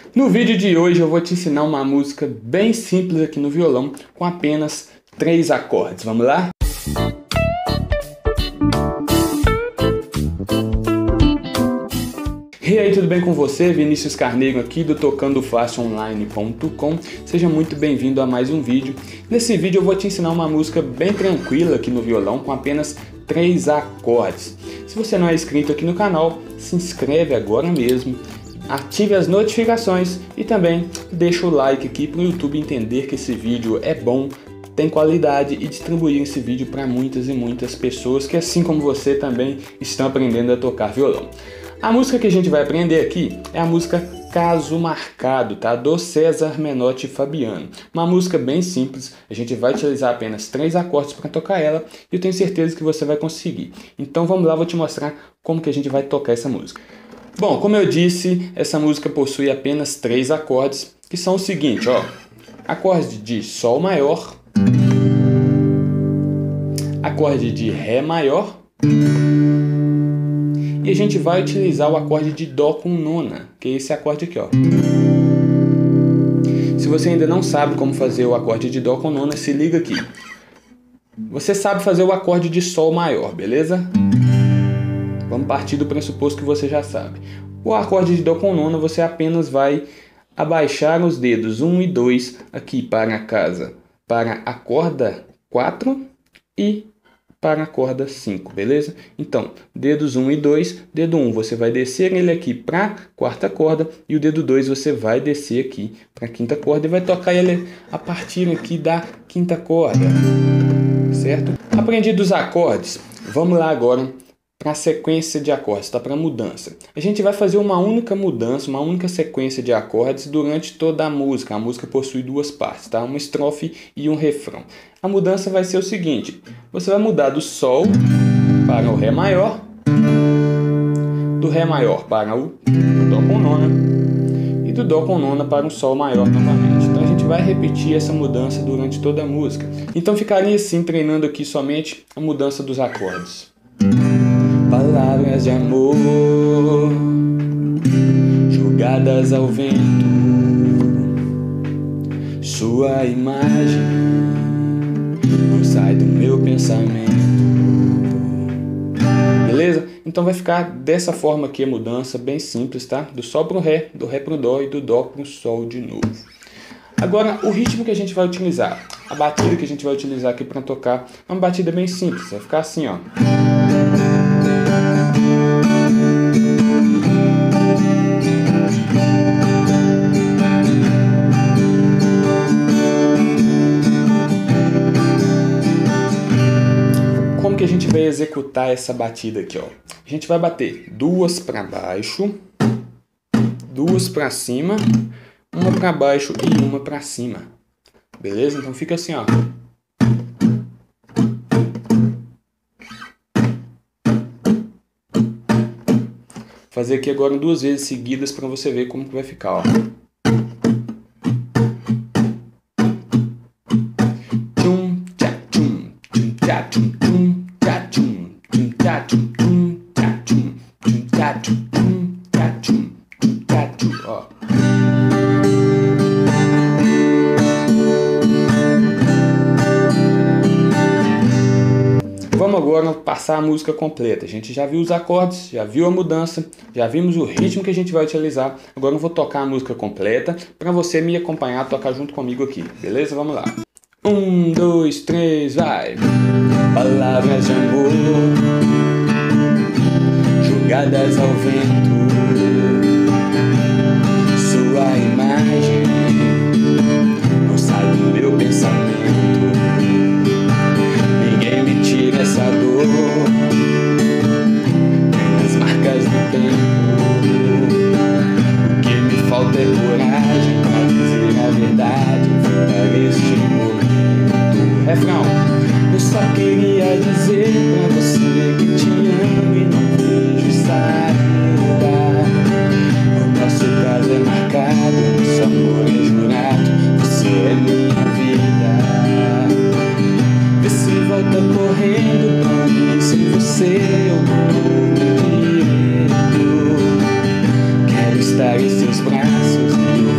No vídeo de hoje eu vou te ensinar uma música bem simples aqui no violão com apenas 3 acordes. Vamos lá? E aí, tudo bem com você? Vinícius Carneiro aqui do TocandoFacilOnline.com. Seja muito bem-vindo a mais um vídeo. Nesse vídeo eu vou te ensinar uma música bem tranquila aqui no violão com apenas 3 acordes. Se você não é inscrito aqui no canal, se inscreve agora mesmo. Ative as notificações e também deixa o like aqui para o YouTube entender que esse vídeo é bom, tem qualidade e distribuir esse vídeo para muitas e muitas pessoas que, assim como você, também estão aprendendo a tocar violão. A música que a gente vai aprender aqui é a música Caso Marcado, tá? Do César Menotti e Fabiano. Uma música bem simples, a gente vai utilizar apenas 3 acordes para tocar ela e eu tenho certeza que você vai conseguir. Então vamos lá, vou te mostrar como que a gente vai tocar essa música. Bom, como eu disse, essa música possui apenas 3 acordes, que são o seguinte, ó. Acorde de Sol maior, acorde de Ré maior, e a gente vai utilizar o acorde de Dó com nona, que é esse acorde aqui, ó. Se você ainda não sabe como fazer o acorde de Dó com nona, se liga aqui. Você sabe fazer o acorde de Sol maior, beleza? Vamos partir do pressuposto que você já sabe. O acorde de Dó com nona, você apenas vai abaixar os dedos 1 e 2 aqui para a corda 4 e para a corda 5, beleza? Então, dedos 1 e 2, dedo 1 você vai descer ele aqui para a quarta corda e o dedo 2 você vai descer aqui para a quinta corda e vai tocar ele a partir aqui da quinta corda, certo? Aprendidos os acordes, vamos lá agora para a sequência de acordes, tá? Para a mudança. A gente vai fazer uma única mudança, uma única sequência de acordes durante toda a música. A música possui 2 partes, tá? Uma estrofe e um refrão. A mudança vai ser o seguinte: você vai mudar do Sol para o Ré maior, do Ré maior para o Dó com nona e do Dó com nona para o Sol maior novamente. Então a gente vai repetir essa mudança durante toda a música. Então ficaria assim, treinando aqui somente a mudança dos acordes. Palavras de amor jogadas ao vento, sua imagem não sai do meu pensamento. Beleza? Então vai ficar dessa forma aqui a mudança, bem simples, tá? Do Sol para o Ré, do Ré para o Dó e do Dó para o Sol de novo. Agora, o ritmo que a gente vai utilizar, a batida que a gente vai utilizar aqui para tocar, é uma batida bem simples, vai ficar assim, ó. Como que a gente vai executar essa batida aqui, ó? A gente vai bater 2 para baixo, 2 para cima, 1 para baixo e 1 para cima. Beleza? Então fica assim, ó. Fazer aqui agora 2 vezes seguidas para você ver como que vai ficar, ó. Tchum, tchá, tchum, tchum, tchá, tchum, tchum, tchá, tchum, tchum, tchá, tchum, tchum, tchá, tchum, tchum, tchá, tchum, tchum, tchá, tchum, tchum, tchá, tchum, ó. Vamos agora passar a música completa. A gente já viu os acordes, já viu a mudança, já vimos o ritmo que a gente vai utilizar. Agora eu vou tocar a música completa para você me acompanhar, tocar junto comigo aqui, beleza? Vamos lá. 1, 2, 3, vai! Palavras de amor jogadas ao vento, sua imagem não sai do meu pensamento. Essa dor tem as marcas do tempo. O que me falta é coragem pra dizer a verdade, enfrentar este momento. Refrão. Eu só queria dizer pra você que te amo e não vejo saída. O nosso caso é marcado, nosso amor é jurado. Você é minha vida. Vê se volta correndo pra mim, sem você eu não tô direito. Quero estar em seus braços e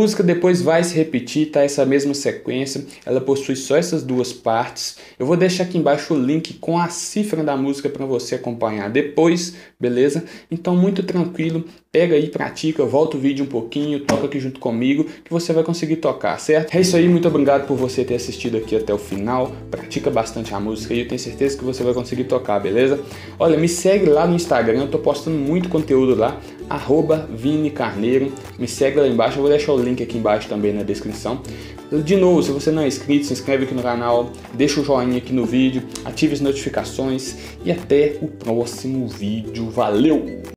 música depois vai se repetir, tá? Essa mesma sequência, ela possui só essas duas partes. Eu vou deixar aqui embaixo o link com a cifra da música para você acompanhar depois, beleza? Então muito tranquilo, pega aí, pratica, volta o vídeo um pouquinho, toca aqui junto comigo que você vai conseguir tocar, certo? É isso aí, muito obrigado por você ter assistido aqui até o final, pratica bastante a música e eu tenho certeza que você vai conseguir tocar, beleza? Olha, me segue lá no Instagram, eu tô postando muito conteúdo lá, @ViniCarneiro, me segue lá embaixo, eu vou deixar o link aqui embaixo também na descrição. De novo, se você não é inscrito, se inscreve aqui no canal, deixa o joinha aqui no vídeo, ative as notificações e até o próximo vídeo. Valeu!